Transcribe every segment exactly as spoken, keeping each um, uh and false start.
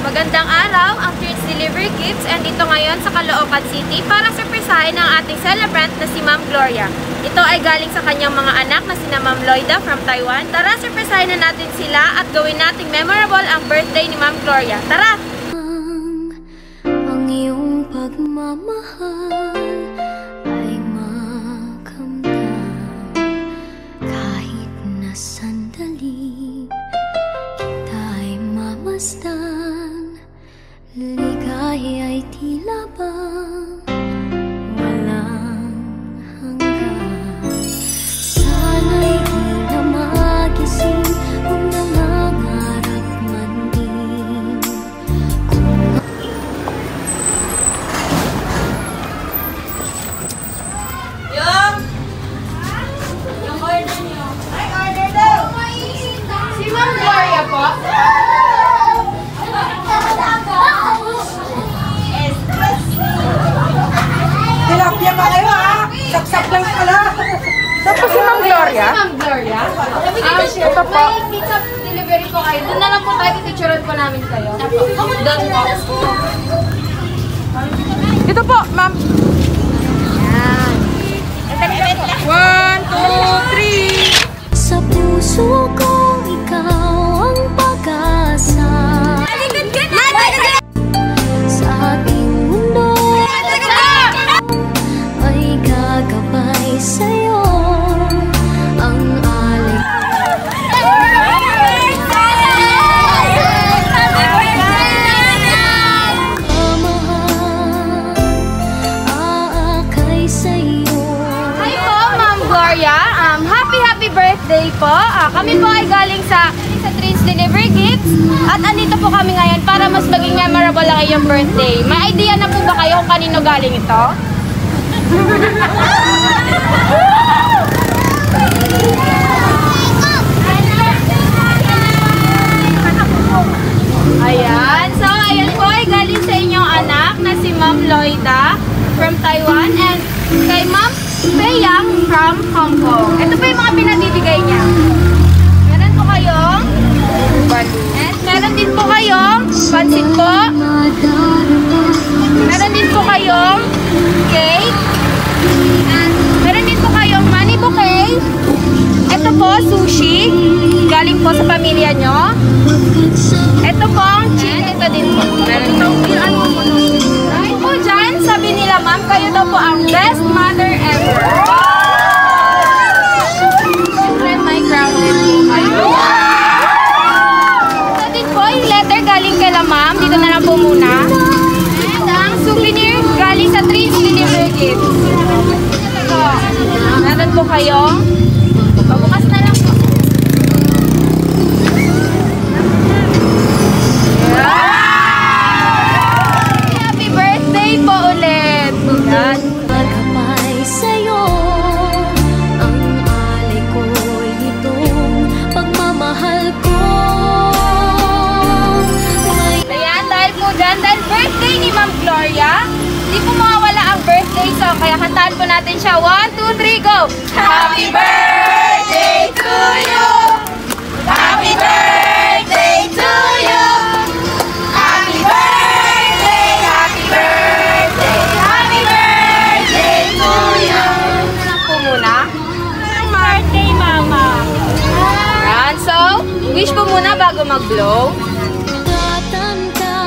Magandang araw ang Twins Delivery Gifts and dito ngayon sa Caloocan City para surprisahin ang ating celebrant na si Ma'am Gloria. Ito ay galing sa kanyang mga anak na sina Ma'am Loida from Taiwan. Tara, surprisahin na natin sila at gawin nating memorable ang birthday ni Ma'am Gloria. Tara! Ang, ang iyong pagmamahal ay makamdam kahit na sandali kita ay mamasdan. Ligaya ay tila bang walang hanggan. Sana'y di na magising kung nangangarap man din. Yung! Yung order niyo. Ay, order daw! Si Ma'am Gloria po? Tilapia pa kayo ha? Saksak lang pala. Tapos si Ma'am Gloria? Si Ma'am Gloria? Ah, ito po. May pizza delivery po kayo. Doon na lang po tayo, titituran po namin kayo. Doon po. Ito po, ma'am. Yan. One, two, three. Sa puso ko ikaw ang pag-asa. Sa ating mundo ay gagabay sa'yo ang alay. Kamahal, aakay sa'yo. Hi po, Ma'am Gloria. Um, happy, happy birthday po. Ah, kami po ay galing sa sa Twins Delivery Gifts. At andito po kami ngayon para mas maging memorable ang iyong birthday. May idea na po ba kayo kung kanino galing ito? Ayan. So, ayan po ay galing sa inyong anak na si Ma'am Loida from Taiwan and kay Ma'am Peyang from Hong Kong. Ito po yung mga pinabibigay niya. Meron po kayong balloon. And meron din po kayong pansit po. Meron din po kayong cake. And meron din po kayong money bouquet. Ito po, sushi. Galing po sa pamilya nyo. Ito po ang chicken. Ito din po. Meron ito. Dahil po dyan, sabi nila, ma'am, kayo daw po ang best mother ever. Siyempre, may grounded po kayo. Ito din po, yung letter galing kay la ma'am. Dito na lang po muna. And ang souvenir galing sa Twins Delivery Gifts. Ito. Meron po kayong pabukas na lang po. Happy birthday po ulit. Yan. Magkamay sa'yo ang alay ko'y itong pagmamahal ko. May Ayan, dahil po dyan, dahil birthday ni Ma'am Gloria, hindi po mawawala ang birthday song. Kaya kantahan po natin siya. One, two, three, go! Happy birthday to you! Happy birthday to you! Happy birthday! Happy birthday! Happy birthday to you! Ano lang po muna? Happy birthday, Mama! Ayan, so, wish po muna bago mag-blow. tatanda,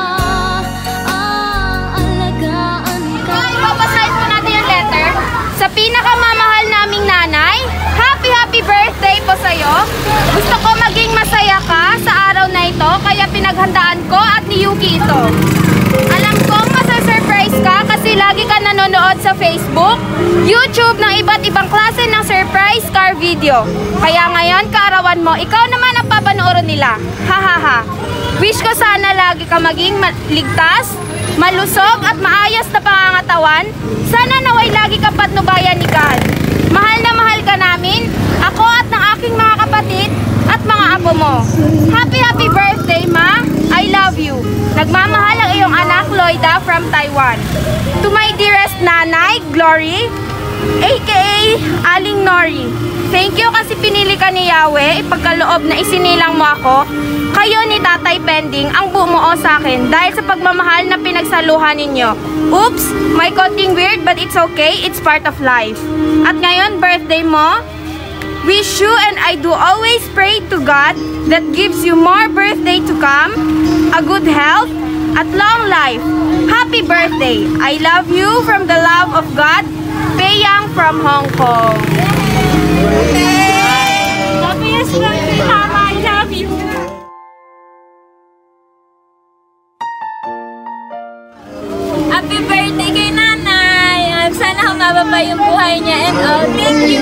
aalagaan ka. Ipapasign po natin yung letter. Sa pinakamamahal naming nanay, happy happy birthday po sa'yo. Gusto ko maging masaya ka sa araw na ito, kaya pinaghandaan ko at ni Yuki ito. Alam kong masa-surprise ka kasi lagi ka nanonood sa Facebook, YouTube ng iba't ibang klase ng surprise car video. Kaya ngayon, kaarawan mo, ikaw naman ang papanoorin nila. Hahaha. Wish ko sana lagi ka maging ligtas, malusog at maayos na pangangatawan. Sana naway lagi ka patnubayan ni God. Mahal na mahal ka namin, ako at ng aking mga kapatid at mga apo mo. Happy happy birthday, Ma! I love you. Nagmamahal ang iyong anak Loida from Taiwan. To my dearest nanay, Glory, aka Aling Nori. Thank you kasi pinili ka ni Yahweh, ipagkaloob na isinilang mo ako. Kayo ni Tatay Pending ang bumuo sa akin dahil sa pagmamahal na pinagsaluhan ninyo. Oops, may konting weird but it's okay, it's part of life. At ngayon, birthday mo, wish you and I do always pray to God that gives you more birthday to come, a good health, at long life. Happy birthday! I love you from the love of God, Peyang from Hong Kong. Happiest birthday, Mama! I love you! Happy birthday kay Nanay! Sana humaba pa yung buhay niya and all. Thank you!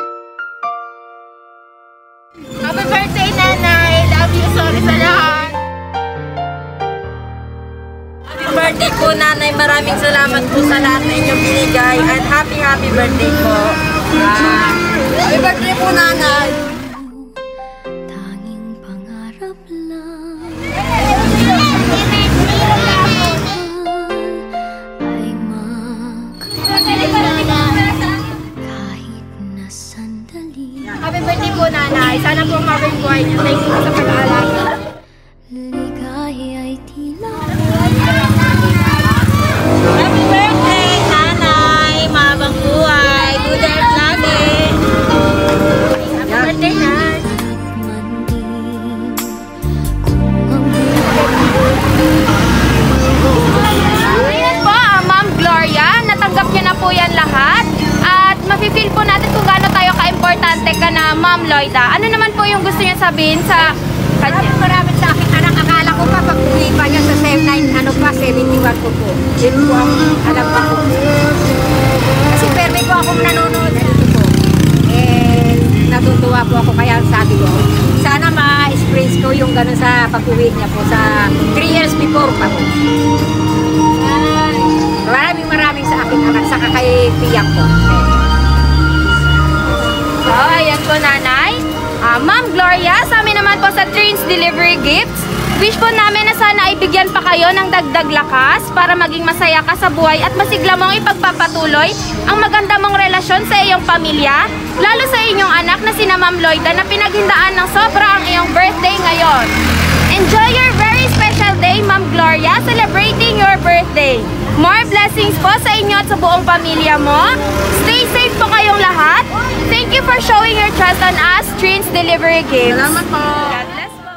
Happy birthday, Nanay! Love you! Sorry sa lahat! Happy birthday po, Nanay! Maraming salamat po sa lahat na inyong binigay at happy happy birthday po! Ah, happy birthday po, Nanay! Tanging pangarap lang ay kahit na sandali. Happy birthday po, Nanay! Sana po mabay buhay niyo. Thank you sa pag-aalaga. Ligaya ay tila Happy birthday, Nanay! Mahabang buhay! Good health lagi! Happy birthday, Nay! man din kung ang Ayan po, ah, Ma'am Gloria. Natanggap niyo na po yan lahat. At mafe-feel po natin kung gaano tayo ka-importante ka na Ma'am Lloyda. Ano naman po yung gusto niya sabihin sa kanya? Maraming sa akin, anak, akala ko pa pag-uwi pa niya sa seventy-nine, ano pa, seventy-one ko po. Yun po ang alam ko po. Kasi perme po akong nanonood dito po. Eh, natutuwa po ako kaya sabi ko, sana ma-express ko yung gano'n sa pag-uwi niya po sa three years before pa po. Maraming maraming sa akin, anak, saka kay Piyak po. So, ayan po, Nanay. Ah, Ma'am Gloria, sa amin naman po sa Trins Delivery Gifts, wish po namin na sana ay bigyan pa kayo ng dagdag lakas para maging masaya ka sa buhay at masigla mong ipagpapatuloy ang maganda mong relasyon sa iyong pamilya, lalo sa inyong anak na sina Ma'am Lloyda na pinaghindaan ng sobra ang iyong birthday ngayon. Enjoy your very special day, Ma'am Gloria, celebrating your birthday. More blessings po sa inyo at sa buong pamilya mo. Stay safe po kayong lahat. Thank you for showing your trust on us, Trins Delivery Gifts. Salamat po! God bless po.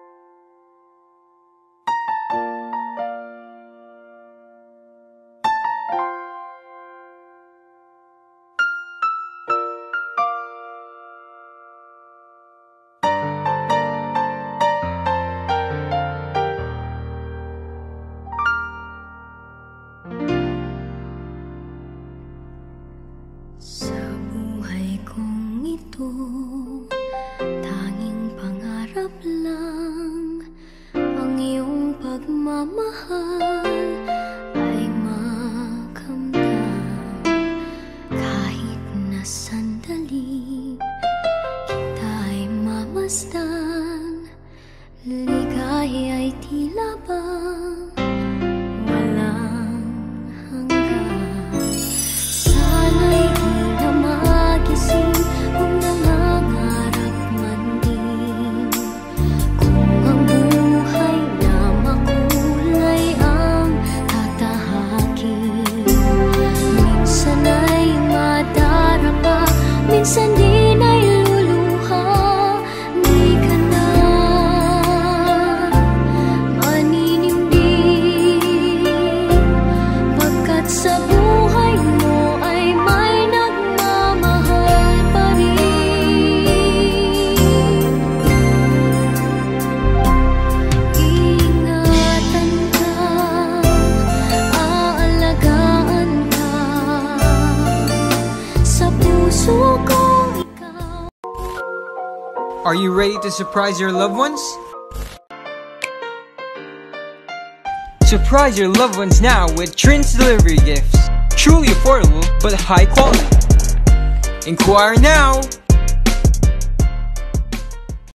sa buhay kong ito, tanging pangarap lang ang iyong pagmamahal ay makamdam. Kahit na sandali kita'y mamasdan, ligaya ay tila bang walang hanggan. Sana'y di na magising kung nangangarap man din, kung ang buhay na makulay ang tatahakin. Minsan ay madarapa, minsan din ay luluha. Di ka na maninindig, pagkat sa buhay mo ay may nagmamahal pa rin. Ingatan ka, aalagaan ka, sa puso ko ikaw. Are you ready to surprise your loved ones? Surprise your loved ones now with Trins Delivery Gifts. Truly affordable but high quality. Inquire now!